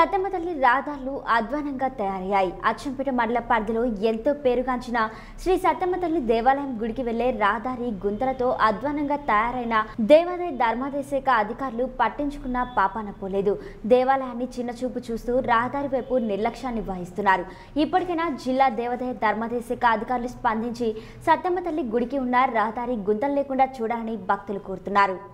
సత్తెమ్మ తల్లి రహదారులు అధ్వానంగా తయారయ్యాయి. అచ్చంపేట మండల పరిధిలో ఎంతో పేరుగాంచిన శ్రీ సత్తెమ్మ తల్లి దేవాలయం గుడికి వెళ్లే రహదారి గుంతలతో అధ్వానంగా తయారైన దేవాదాయ ధర్మాదాయ శాఖ అధికారులు పట్టించుకున్న పాపాన పోలేదు. దేవాలయాన్ని చిన్నచూపు చూస్తూ రహదారి వైపు నిర్లక్ష్యాన్ని వహిస్తున్నారు. ఇప్పటికైనా జిల్లా దేవాదాయ ధర్మాదాయ శాఖ అధికారులు స్పందించి సత్తెమ్మ తల్లి గుడికి ఉన్న రహదారి గుంతలు లేకుండా చూడాలని భక్తులు కోరుతున్నారు.